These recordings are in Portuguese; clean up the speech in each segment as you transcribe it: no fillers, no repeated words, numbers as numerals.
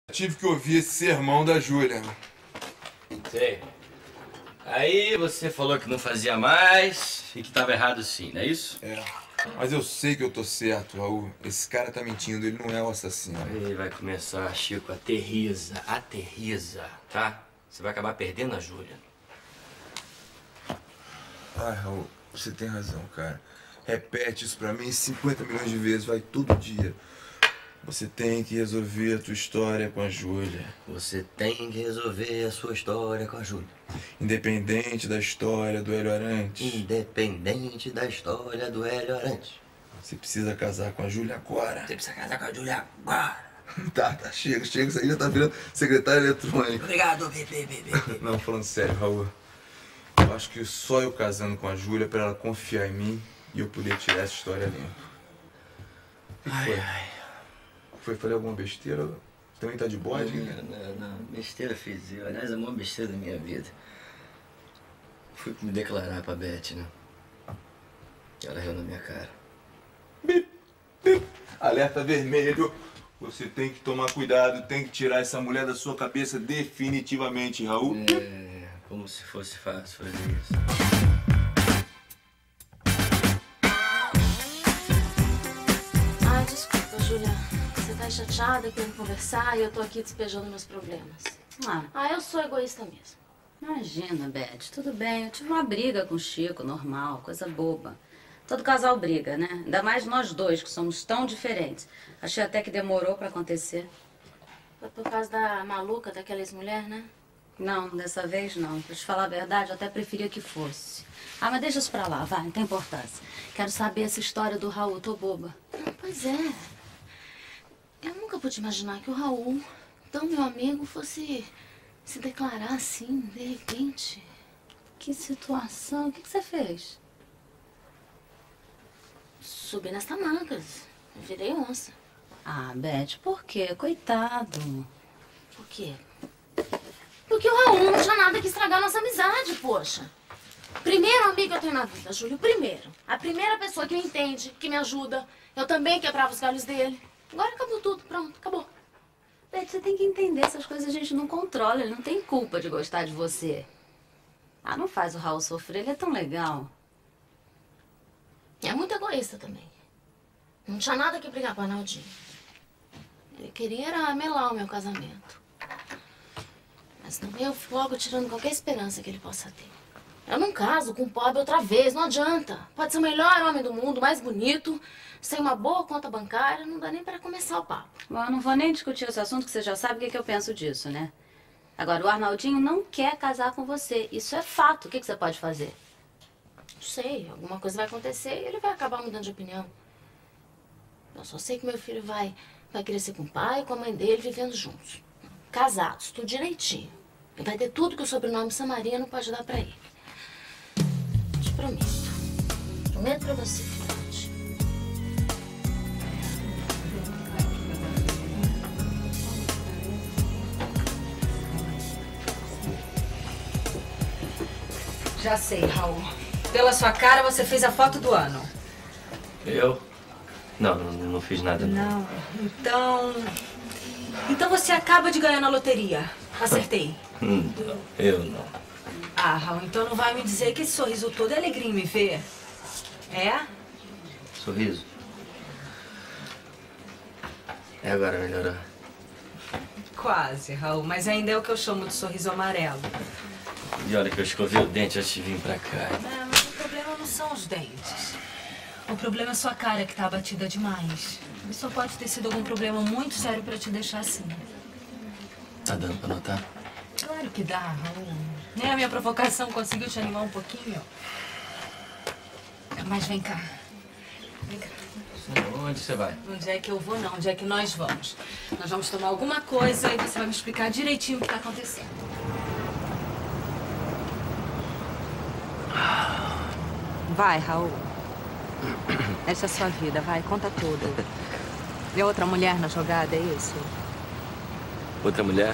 Tive que ouvir esse sermão da Júlia. Sei. Aí você falou que não fazia mais e que estava errado sim, não é isso? É. Mas eu sei que eu tô certo, Raul. Esse cara tá mentindo, ele não é o assassino. Aí vai começar, Chico, aterriza, tá? Você vai acabar perdendo a Júlia. Ai, Raul, você tem razão, cara. Repete isso pra mim 50 milhões de vezes, vai todo dia. Você tem que resolver a tua história com a Júlia. Você tem que resolver a sua história com a Júlia. Independente da história do Hélio Arantes. Independente da história do Hélio Arantes. Você precisa casar com a Júlia agora. Você precisa casar com a Júlia agora. Tá, chega. Isso aí já tá virando secretário eletrônico. Obrigado, bebê. Não, falando sério, Raul. Eu acho que só eu casando com a Júlia pra ela confiar em mim e eu poder tirar essa história limpa. O que foi? Falei alguma besteira? Também tá de bode? Não, besteira fiz eu. Aliás, a maior besteira da minha vida. Fui me declarar pra Beth, né? Ela riu na minha cara. Bip, bip. Alerta vermelho. Você tem que tomar cuidado, tem que tirar essa mulher da sua cabeça definitivamente, Raul. É, como se fosse fácil fazer isso. Desculpa, Júlia. Você tá chateada, querendo conversar e eu tô aqui despejando meus problemas. Eu sou egoísta mesmo. Imagina, Beth, tudo bem. Eu tive uma briga com o Chico, normal, coisa boba. Todo casal briga, né? Ainda mais nós dois, que somos tão diferentes. Achei até que demorou pra acontecer. Foi por causa da maluca daquela ex-mulher, né? Não, dessa vez não. Pra te falar a verdade, eu até preferia que fosse. Mas deixa isso pra lá, vai, não tem importância. Quero saber essa história do Raul, tô boba. Pois é. Eu nunca pude imaginar que o Raul, tão meu amigo, fosse se declarar assim, de repente. Que situação? O que você fez? Subi nas tamancas. Eu virei onça. Beth, por quê? Coitado. Por quê? Porque o Raul não tinha nada que estragar nossa amizade, poxa. Primeiro amigo que eu tenho na vida, Júlio, primeiro. A primeira pessoa que me entende, que me ajuda. Eu também quebrava os galhos dele. Agora acabou tudo, pronto, acabou. Beth, você tem que entender, essas coisas a gente não controla, ele não tem culpa de gostar de você. Não faz o Raul sofrer, ele é tão legal. É muito egoísta também. Não tinha nada que brigar com o Arnaldinho. Ele queria era melar o meu casamento. Mas também eu fico logo tirando qualquer esperança que ele possa ter. Eu não caso com um pobre outra vez, não adianta. Pode ser o melhor homem do mundo, mais bonito, sem uma boa conta bancária, não dá nem para começar o papo. Bom, eu não vou nem discutir esse assunto, que você já sabe o que eu penso disso, né? Agora, o Arnaldinho não quer casar com você. Isso é fato. O que você pode fazer? Não sei, alguma coisa vai acontecer e ele vai acabar mudando de opinião. Eu só sei que meu filho vai crescer com o pai e com a mãe dele vivendo juntos. Casados, tudo direitinho. E vai ter tudo que o sobrenome Samarino pode dar pra ele. Te prometo. Prometo pra você, filhote. Já sei, Raul. Pela sua cara, você fez a foto do ano. Eu? Não fiz nada. Não. Então você acaba de ganhar na loteria. Acertei. Não, eu não. Raul, então não vai me dizer que esse sorriso todo é alegria em me ver? É? Sorriso. Agora melhorou. Quase, Raul, mas ainda é o que eu chamo de sorriso amarelo. E olha que eu escovei o dente antes de vir pra cá. Mas o problema não são os dentes. O problema é sua cara, que tá abatida demais. Isso só pode ter sido algum problema muito sério pra te deixar assim. Tá dando pra notar? Claro que dá, Raul. Nem a minha provocação conseguiu te animar um pouquinho. Mas vem cá. Vem cá. Onde você vai? Onde é que eu vou, não. Onde é que nós vamos? Nós vamos tomar alguma coisa e você vai me explicar direitinho o que tá acontecendo. Vai, Raul. Essa é a sua vida, vai, conta tudo. Vê outra mulher na jogada, é isso? Outra mulher?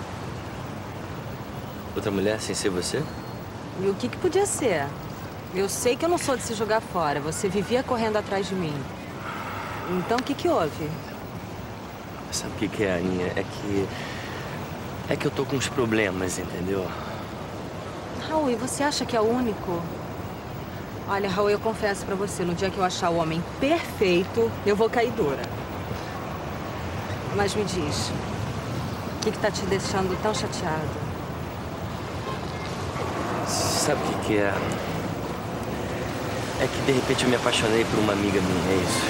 Outra mulher sem ser você? E o que podia ser? Eu sei que eu não sou de se jogar fora. Você vivia correndo atrás de mim. Então, o que houve? Sabe o que é, Aninha? É que eu tô com uns problemas, entendeu? Raul, e você acha que é o único? Olha, Raul, eu confesso pra você, no dia que eu achar o homem perfeito, eu vou cair dura. Mas me diz, o que tá te deixando tão chateado? Sabe o que é? É que de repente eu me apaixonei por uma amiga minha, é isso?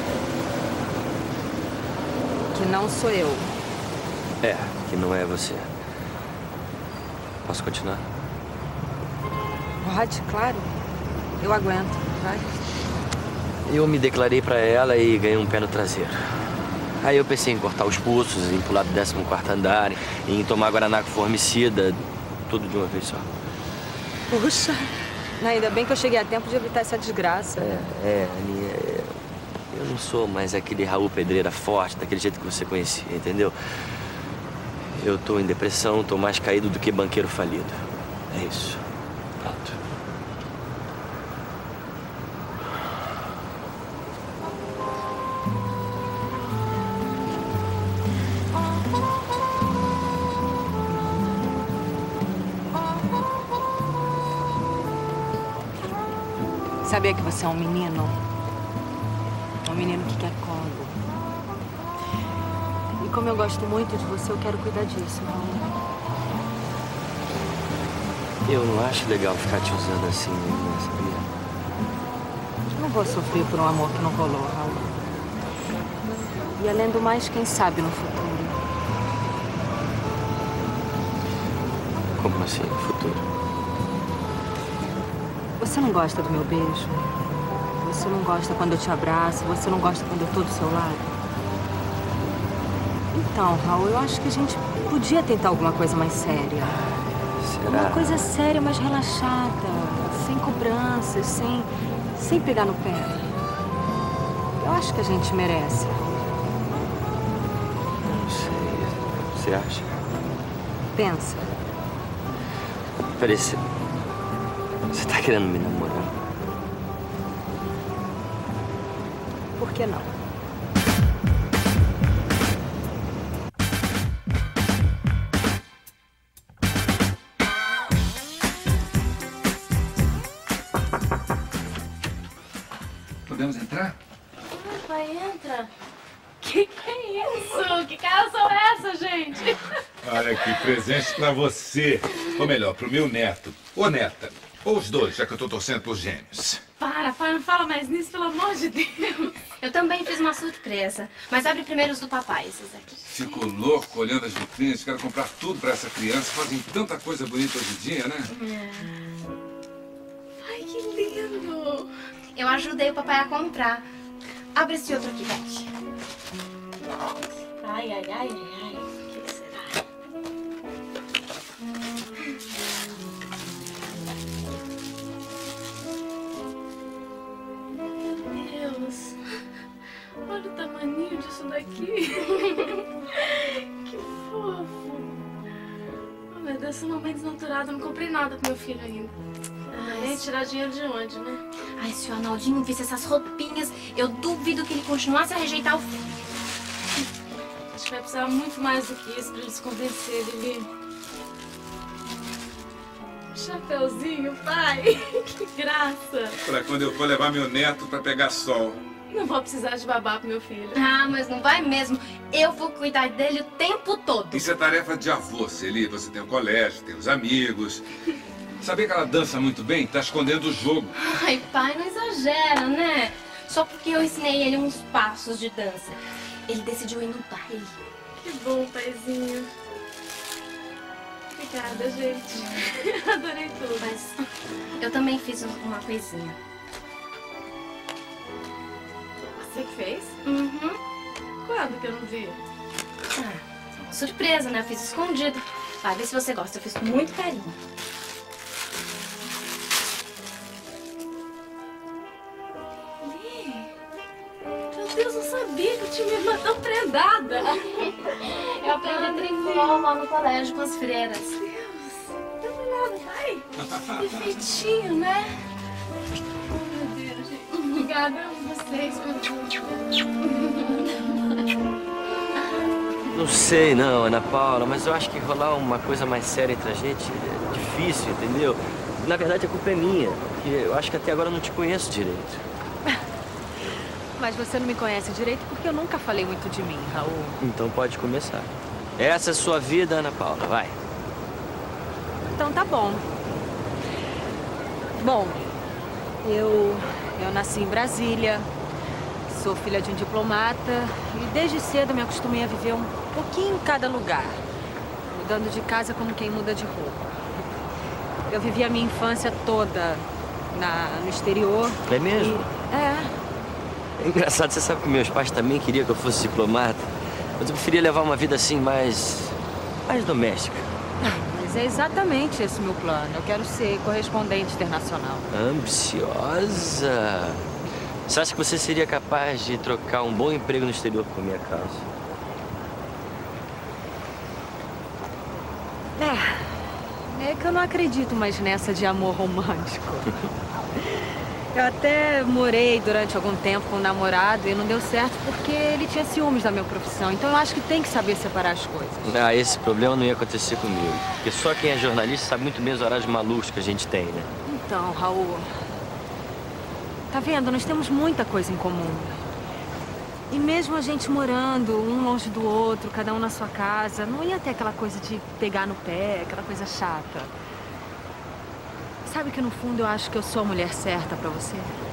Que não sou eu. É, que não é você. Posso continuar? Pode, claro. Eu aguento, vai. Eu me declarei pra ela e ganhei um pé no traseiro. Aí eu pensei em cortar os pulsos, em pular do 14º andar, em tomar guaraná com formicida, tudo de uma vez só. Puxa, ainda bem que eu cheguei a tempo de evitar essa desgraça. Aninha, eu não sou mais aquele Raul Pedreira forte, daquele jeito que você conhecia, entendeu? Eu tô em depressão, tô mais caído do que banqueiro falido. É isso. Pronto. Sabia que você é um menino? Um menino que quer colo. E como eu gosto muito de você, eu quero cuidar disso, Raul. Eu não acho legal ficar te usando assim, né, sabia? Eu não vou sofrer por um amor que não rolou, Raul. E além do mais, quem sabe no futuro? Como assim, no futuro? Você não gosta do meu beijo? Você não gosta quando eu te abraço? Você não gosta quando eu tô do seu lado? Então, Raul, eu acho que a gente podia tentar alguma coisa mais séria. Será? Uma coisa séria, mas relaxada, sem cobranças, sem pegar no pé. Eu acho que a gente merece. Não sei. Você acha? Pensa. Peraí, você tá querendo me namorar? Por que não? Podemos entrar? Pai, entra. Que é isso? Que caras são essas, gente? Olha aqui, presente pra você. Ou melhor, pro meu neto. Ou neta. Ou os dois, já que eu tô torcendo pros gêmeos. Para, pai, não fala mais nisso, pelo amor de Deus. Eu também fiz uma surpresa, mas abre primeiro os do papai, esses aqui. Fico louco olhando as vitrines, quero comprar tudo pra essa criança. Fazem tanta coisa bonita hoje em dia, né? Ai, que lindo. Eu ajudei o papai a comprar. Abre esse outro aqui, Beth. Ai, ai, ai, ai, ai. O que será? Meu Deus. Olha o tamaninho disso daqui. Que fofo. Oh, meu Deus, sou uma mãe desnaturada. Não comprei nada pro meu filho ainda. Ai, tirar dinheiro de onde, né? Ai, se o Arnaldinho visse essas roupinhas, eu duvido que ele continuasse a rejeitar o filho. Acho que vai precisar muito mais do que isso pra ele se convencer, Lili. Chapeuzinho, pai. Que graça. Pra quando eu for levar meu neto pra pegar sol. Não vou precisar de babá pro meu filho. Ah, mas não vai mesmo. Eu vou cuidar dele o tempo todo. Isso é tarefa de avô, Celi. Você tem o colégio, tem os amigos. Sabia que ela dança muito bem? Tá escondendo o jogo. Ai, pai, não exagera, né? Só porque eu ensinei ele uns passos de dança. Ele decidiu ir no baile. Que bom, paizinho. Obrigada, gente. Adorei tudo. Mas eu também fiz uma coisinha. Você que fez? Uhum. Quando que eu não vi? Ah, uma surpresa, né? Eu fiz escondido. Vai, vê se você gosta. Eu fiz com muito carinho. Meu Deus, eu sabia que eu tinha uma irmã tão prendada. Eu aprendi tricô lá no colégio com as freiras. Deus, dá uma olhada, vai. Perfeitinho, né? Meu Deus, gente. Obrigada a vocês pelo Não sei não, Ana Paula, mas eu acho que rolar uma coisa mais séria entre a gente é difícil, entendeu? Na verdade, a culpa é minha, porque eu acho que até agora eu não te conheço direito. Mas você não me conhece direito porque eu nunca falei muito de mim, Raul. Então pode começar. Essa é a sua vida, Ana Paula, vai. Então tá bom. Bom, eu nasci em Brasília, sou filha de um diplomata e desde cedo me acostumei a viver um pouquinho em cada lugar, mudando de casa como quem muda de roupa. Eu vivi a minha infância toda no exterior. É mesmo? É engraçado, você sabe que meus pais também queriam que eu fosse diplomata, mas eu preferia levar uma vida assim mais doméstica. Mas é exatamente esse o meu plano. Eu quero ser correspondente internacional. Ambiciosa? Você acha que você seria capaz de trocar um bom emprego no exterior por minha causa? É que eu não acredito mais nessa de amor romântico. Eu até morei durante algum tempo com um namorado e não deu certo porque ele tinha ciúmes da minha profissão. Então eu acho que tem que saber separar as coisas. Ah, esse problema não ia acontecer comigo. Porque só quem é jornalista sabe muito bem os horários malucos que a gente tem, né? Então, Raul... Tá vendo? Nós temos muita coisa em comum. E mesmo a gente morando um longe do outro, cada um na sua casa, não ia ter aquela coisa de pegar no pé, aquela coisa chata. Sabe que no fundo eu acho que eu sou a mulher certa pra você?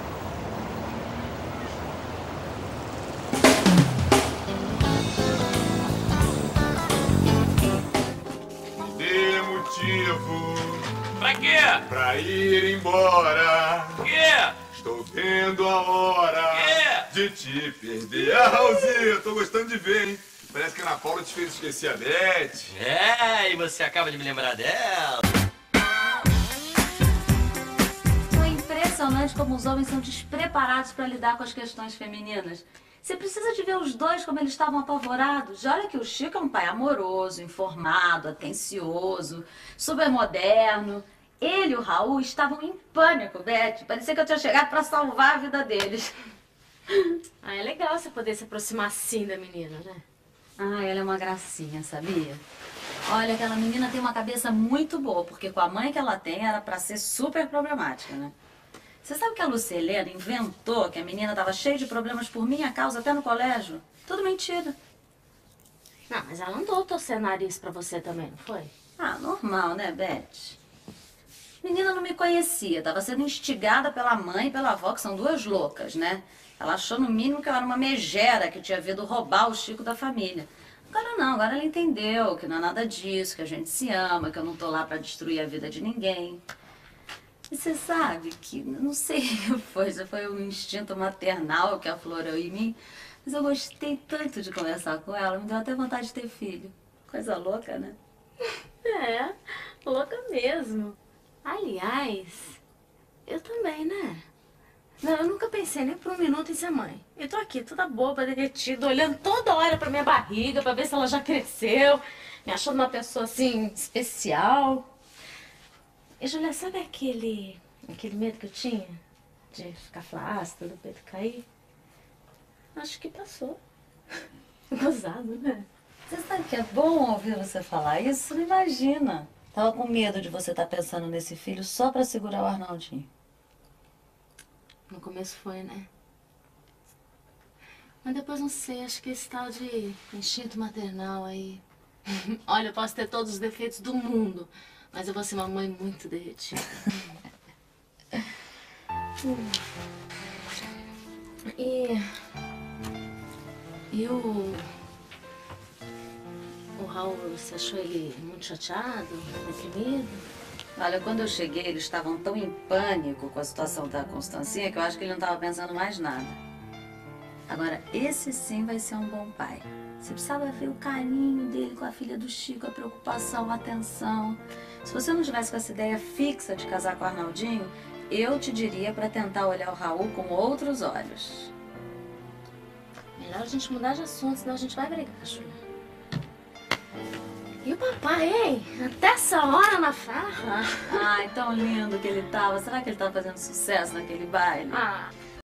Me dê motivo. Pra quê? Pra ir embora. Quê? Estou vendo a hora de te perder. Raulzinho, eu tô gostando de ver, hein? Parece que a Ana Paula te fez esquecer a Beth. É, e você acaba de me lembrar dela. É impressionante como os homens são despreparados para lidar com as questões femininas. Você precisa de ver os dois como eles estavam apavorados. E olha que o Chico é um pai amoroso, informado, atencioso, super moderno. Ele e o Raul estavam em pânico, Beth. Parecia que eu tinha chegado para salvar a vida deles. Ah, é legal você poder se aproximar assim da menina, né? Ah, ela é uma gracinha, sabia? Olha, aquela menina tem uma cabeça muito boa, porque com a mãe que ela tem era pra ser super problemática, né? Você sabe que a Lucilena inventou que a menina estava cheia de problemas por minha causa até no colégio? Tudo mentira. Não, mas ela andou torcendo nariz pra você também, não foi? Ah, normal, né, Beth? A menina não me conhecia, estava sendo instigada pela mãe e pela avó, que são duas loucas, né? Ela achou no mínimo que eu era uma megera que tinha vindo roubar o Chico da família. Agora não, agora ela entendeu que não é nada disso, que a gente se ama, que eu não tô lá pra destruir a vida de ninguém. E você sabe que, não sei o que foi, já foi um instinto maternal que aflorou em mim, mas eu gostei tanto de conversar com ela, me deu até vontade de ter filho. Coisa louca, né? É, louca mesmo. Aliás, eu também, né? Não, eu nunca pensei nem por um minuto em ser mãe. Eu tô aqui toda boba, derretida, olhando toda hora pra minha barriga, pra ver se ela já cresceu, me achando uma pessoa, assim, especial. E, Julia, sabe aquele medo que eu tinha de ficar flácida, do peito cair? Acho que passou. Gozado, né? Você sabe que é bom ouvir você falar isso? Não imagina. Tava com medo de você estar pensando nesse filho só pra segurar o Arnaldinho. No começo foi, né? Mas depois não sei, acho que esse tal de instinto maternal aí... Olha, eu posso ter todos os defeitos do mundo, mas eu vou ser uma mãe muito derretida. E o Raul, você achou ele muito chateado, deprimido? Olha, quando eu cheguei, eles estavam tão em pânico com a situação da Constancinha que eu acho que ele não estava pensando mais nada. Agora, esse sim vai ser um bom pai. Você precisava ver o carinho dele com a filha do Chico, a preocupação, a atenção. Se você não tivesse com essa ideia fixa de casar com o Arnaldinho, eu te diria para tentar olhar o Raul com outros olhos. Melhor a gente mudar de assunto, senão a gente vai brigar, Júlia. E o papai, hein? Até essa hora na farra. Ai, tão lindo que ele tava. Será que ele tava fazendo sucesso naquele baile? Ah,